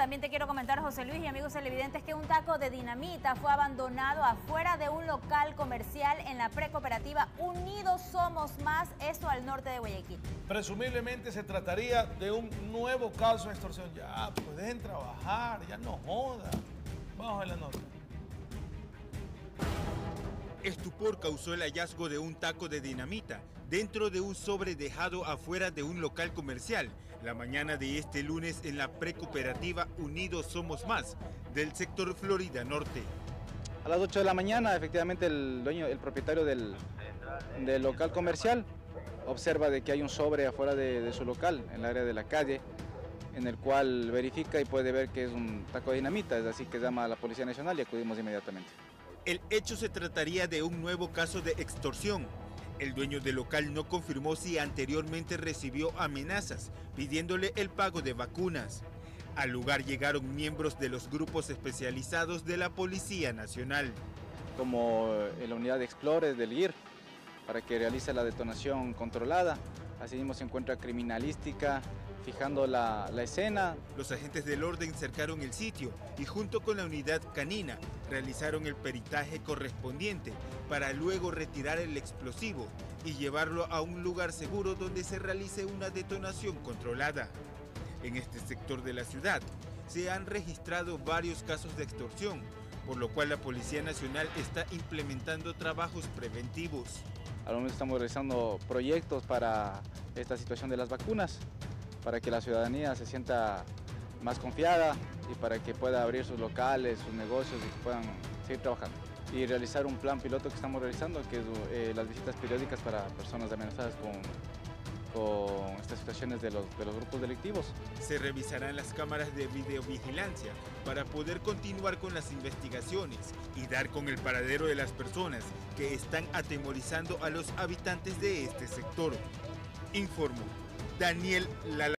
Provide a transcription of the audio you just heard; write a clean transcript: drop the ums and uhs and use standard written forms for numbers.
también te quiero comentar, José Luis y amigos televidentes, que un taco de dinamita fue abandonado afuera de un local comercial en la precooperativa Unidos Somos Más, esto al norte de Guayaquil. Presumiblemente se trataría de un nuevo caso de extorsión. Ya, pues dejen trabajar, ya no joda. Vamos a la nota. Estupor causó el hallazgo de un taco de dinamita dentro de un sobre dejado afuera de un local comercial la mañana de este lunes en la precooperativa Unidos Somos Más del sector Florida Norte. A las 8 de la mañana, efectivamente, el propietario del local comercial observa de que hay un sobre afuera de su local, en el área de la calle, en el cual verifica y puede ver que es un taco de dinamita, es así que llama a la Policía Nacional y acudimos inmediatamente. El hecho se trataría de un nuevo caso de extorsión. El dueño del local no confirmó si anteriormente recibió amenazas pidiéndole el pago de vacunas. Al lugar llegaron miembros de los grupos especializados de la Policía Nacional. Como la unidad de Explores del IR, para que realice la detonación controlada. Asimismo se encuentra criminalística, fijando la escena. Los agentes del orden cercaron el sitio y junto con la unidad canina realizaron el peritaje correspondiente para luego retirar el explosivo y llevarlo a un lugar seguro donde se realice una detonación controlada. En este sector de la ciudad se han registrado varios casos de extorsión, por lo cual la Policía Nacional está implementando trabajos preventivos. Al momento estamos realizando proyectos para esta situación de las vacunas, para que la ciudadanía se sienta más confiada y para que pueda abrir sus locales, sus negocios y que puedan seguir trabajando. Y realizar un plan piloto que estamos realizando, que es las visitas periódicas para personas amenazadas con estas situaciones de los grupos delictivos. Se revisarán las cámaras de videovigilancia para poder continuar con las investigaciones y dar con el paradero de las personas que están atemorizando a los habitantes de este sector. Informó Daniel Lala.